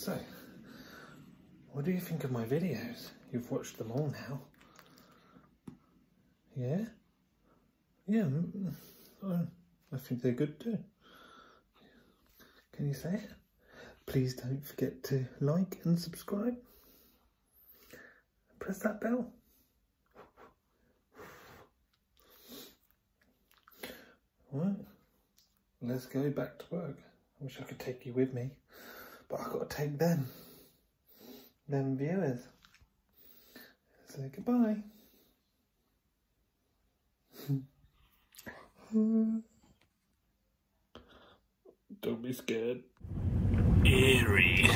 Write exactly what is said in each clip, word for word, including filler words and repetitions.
So, what do you think of my videos? You've watched them all now. Yeah? Yeah, I think they're good too. Can you say it? Please don't forget to like and subscribe. Press that bell. Right, let's go back to work. I wish I could take you with me, but I've got to take them. Them viewers. Say goodbye. Don't be scared. Eerie.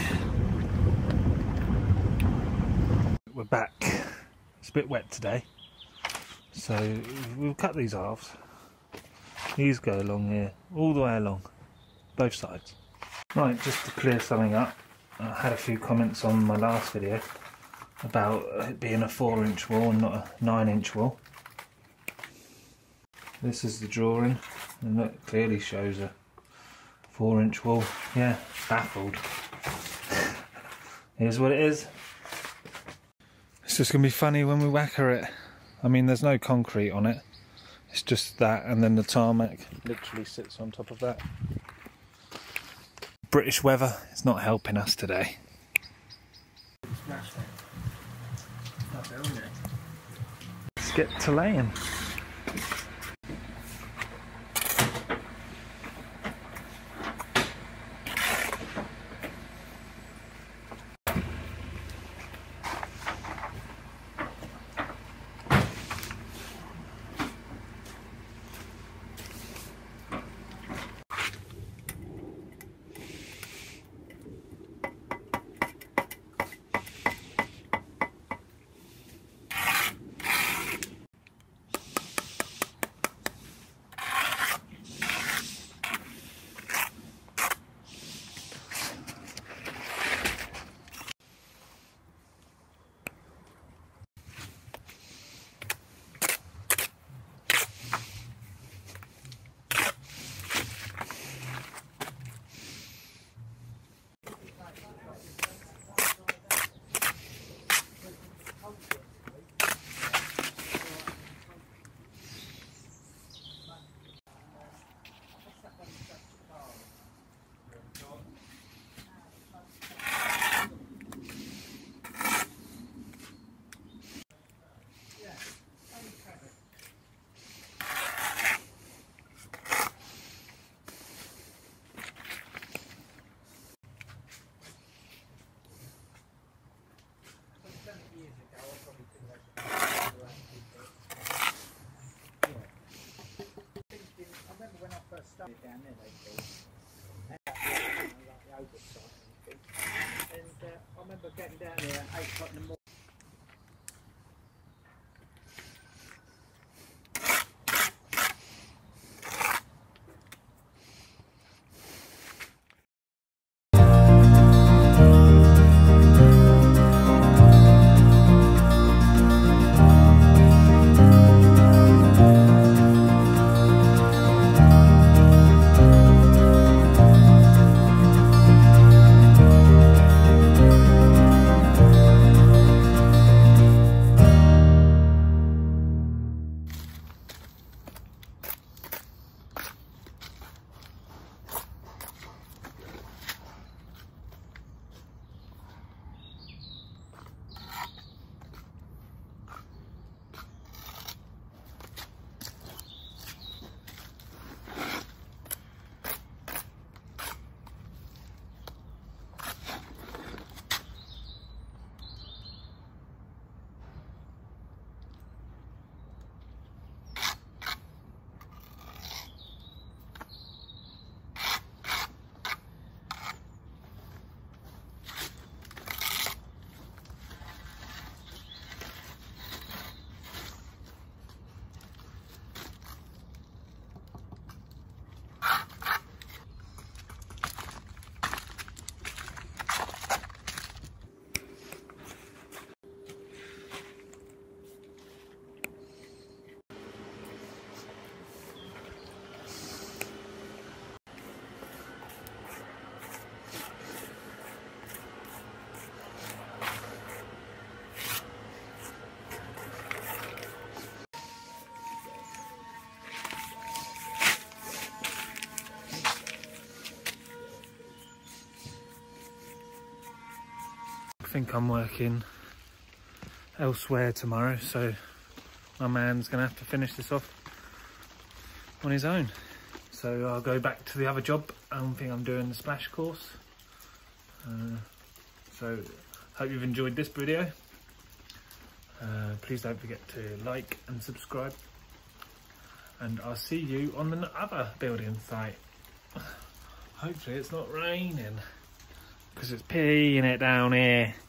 We're back. It's a bit wet today, so we'll cut these halves. These go along here, all the way along, both sides. Right, just to clear something up, I had a few comments on my last video about it being a four inch wall and not a nine inch wall. This is the drawing, and that clearly shows a four inch wall. Yeah, baffled. Here's what it is. It's just going to be funny when we whacker it. I mean, there's no concrete on it. It's just that, and then the tarmac literally sits on top of that. British weather is not helping us today. Let's get to laying. Down there they built like the oversight and things. And uh, I remember getting down there at eight o'clock in the morning. think I'm working elsewhere tomorrow, so my man's gonna have to finish this off on his own. So I'll go back to the other job. I don't think I'm doing the splash course. Uh, so hope you've enjoyed this video. Uh, please don't forget to like and subscribe, and I'll see you on the other building site. Hopefully it's not raining, because it's peeing it down here.